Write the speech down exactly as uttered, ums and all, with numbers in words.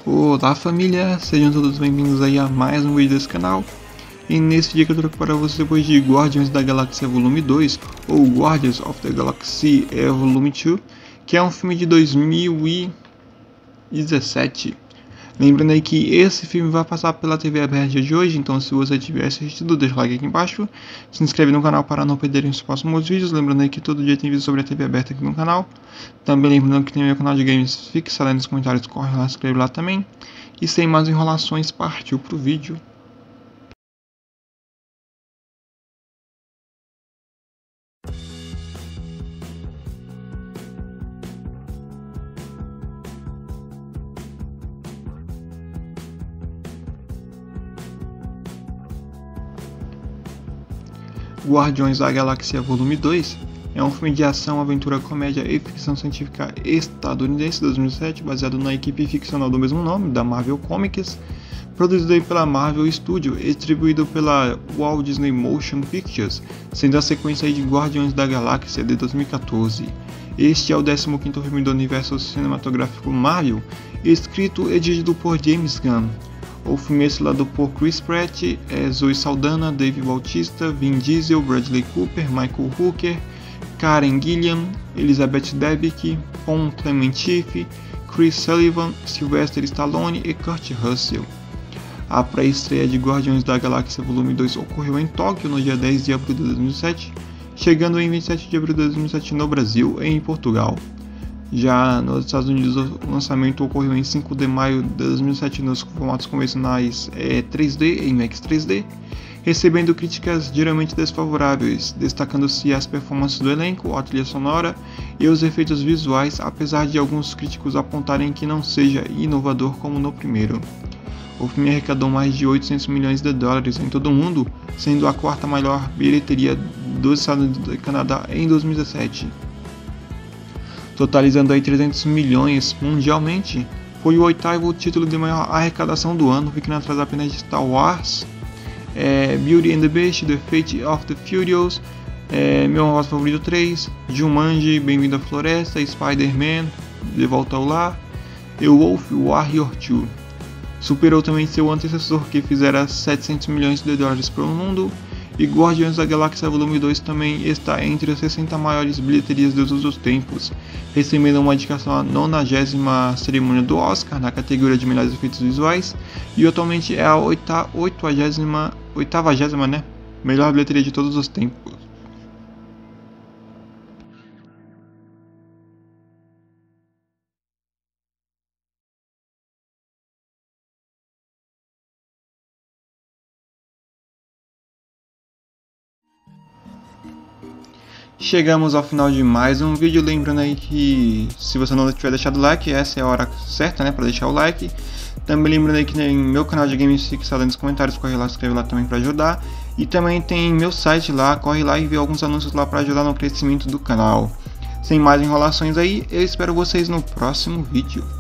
Olá família, sejam todos bem-vindos aí a mais um vídeo desse canal. E nesse vídeo que eu trouxe para você depois de Guardiões da Galáxia Volume dois, ou Guardians of the Galaxy é, Volume dois, que é um filme de dois mil e dezessete. Lembrando aí que esse filme vai passar pela T V aberta de hoje, então se você tiver assistido, deixa o like aqui embaixo, se inscreve no canal para não perderem os próximos vídeos. Lembrando aí que todo dia tem vídeo sobre a T V aberta aqui no canal. Também lembrando que tem meu canal de games fixado aí nos comentários, corre lá, se inscreve lá também. E sem mais enrolações, partiu pro vídeo. Guardiões da Galáxia Volume dois é um filme de ação, aventura, comédia e ficção científica estadunidense de dois mil e sete, baseado na equipe ficcional do mesmo nome, da Marvel Comics, produzido pela Marvel Studios e distribuído pela Walt Disney Motion Pictures, sendo a sequência de Guardiões da Galáxia de dois mil e quatorze. Este é o décimo quinto filme do universo cinematográfico Marvel, escrito e dirigido por James Gunn. O filme é estrelado por Chris Pratt, é, Zoe Saldana, Dave Bautista, Vin Diesel, Bradley Cooper, Michael Hooker, Karen Gillan, Elizabeth Debicki, Pom Klementieff, Chris Sullivan, Sylvester Stallone e Kurt Russell. A pré-estreia de Guardiões da Galáxia Volume dois ocorreu em Tóquio no dia dez de abril de dois mil e sete, chegando em vinte e sete de abril de dois mil e sete no Brasil e em Portugal. Já nos Estados Unidos, o lançamento ocorreu em cinco de maio de dois mil e sete nos formatos convencionais é, três D e IMAX três D, recebendo críticas geralmente desfavoráveis, destacando-se as performances do elenco, a trilha sonora e os efeitos visuais, apesar de alguns críticos apontarem que não seja inovador como no primeiro. O filme arrecadou mais de oitocentos milhões de dólares em todo o mundo, sendo a quarta maior bilheteria dos Estados Unidos e Canadá em dois mil e dezessete. Totalizando aí trezentos milhões mundialmente, foi o oitavo título de maior arrecadação do ano, ficando atrás apenas de Star Wars, é, Beauty and the Beast, The Fate of the Furious, é, Meu Rosto Favorito três, Jumanji, Bem-vindo à Floresta, Spider-Man, De Volta ao Lar e Wolf Warrior dois. Superou também seu antecessor, que fizera setecentos milhões de dólares pelo mundo, e Guardiões da Galáxia Volume dois também está entre as sessenta maiores bilheterias de todos os tempos, recebendo uma indicação à nonagésima cerimônia do Oscar na categoria de melhores efeitos visuais, e atualmente é a oitavagésima, oitavagésima, né, melhor bilheteria de todos os tempos. Chegamos ao final de mais um vídeo, lembrando aí que se você não tiver deixado o like, essa é a hora certa, né, para deixar o like. Também lembrando aí que tem meu canal de games fixado aí nos comentários, corre lá, se inscreve lá também para ajudar. E também tem meu site lá, corre lá e vê alguns anúncios lá para ajudar no crescimento do canal. Sem mais enrolações aí, eu espero vocês no próximo vídeo.